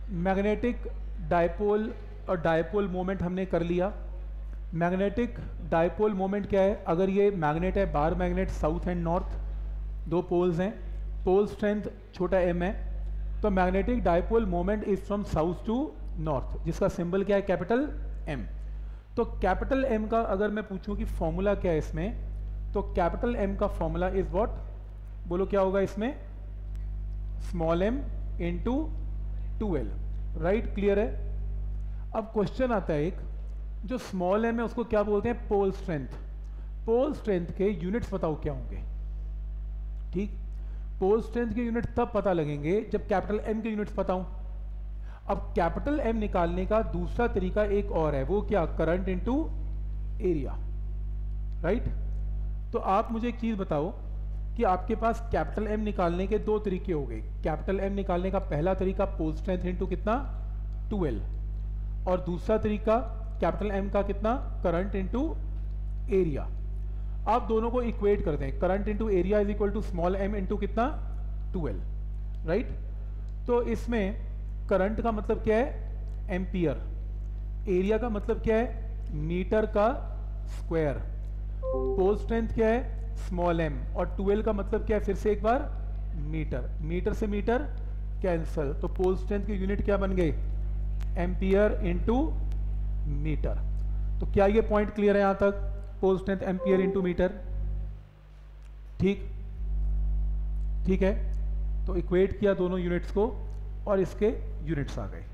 Magnetic dipole और dipole moment हमने कर लिया। मैग्नेटिक डायपोल मोमेंट क्या है? अगर ये मैग्नेट है, bar magnet, south and north, दो पोल्स हैं, पोल स्ट्रेंथ छोटा m है, तो magnetic dipole moment is from south to north, जिसका सिंबल क्या है? Capital M। तो कैपिटल M का अगर मैं पूछूं कि फॉर्मूला क्या है इसमें, तो कैपिटल M का फॉर्मूला इज व्हाट? बोलो क्या होगा इसमें? Small m into 2l। Right, clear है? अब क्वेश्चन आता है एक, जो स्मॉल m है उसको क्या बोलते हैं? Pole strength. पोल स्ट्रेंथ के यूनिट्स बताओ क्या होंगे? ठीक, पोल स्ट्रेंथ के यूनिट तब पता लगेंगे जब कैपिटल M के यूनिट्स पता हो। अब कैपिटल M निकालने का दूसरा तरीका एक और है, वो क्या? Current into area. राइट, तो आप मुझे एक चीज बताओ कि आपके पास कैपिटल M निकालने के दो तरीके हो गए। कैपिटल M निकालने का पहला तरीका पोल स्ट्रेंथ इनटू कितना? 2l, और दूसरा तरीका कैपिटल M का कितना? Current into area. आप दोनों को इक्वेट कर दें, current into area is equal to small m into कितना? 2l। राइट, तो इसमें करंट का मतलब क्या है? एम्पियर। एरिया का मतलब क्या है? मीटर का स्क्वायर। पोल स्ट्रेंथ क्या है? स्मॉल m, और 2l का मतलब क्या है? फिर से एक बार, मीटर। मीटर से मीटर कैंसल, तो पोल स्ट्रेंथ के यूनिट क्या बन गए? Ampere into metre. तो क्या ये पॉइंट क्लियर है यहां तक? Pole strength ampere into metre. ठीक, ठीक है, तो इक्वेट किया दोनों यूनिट्स को और इसके यूनिट्स आ गए।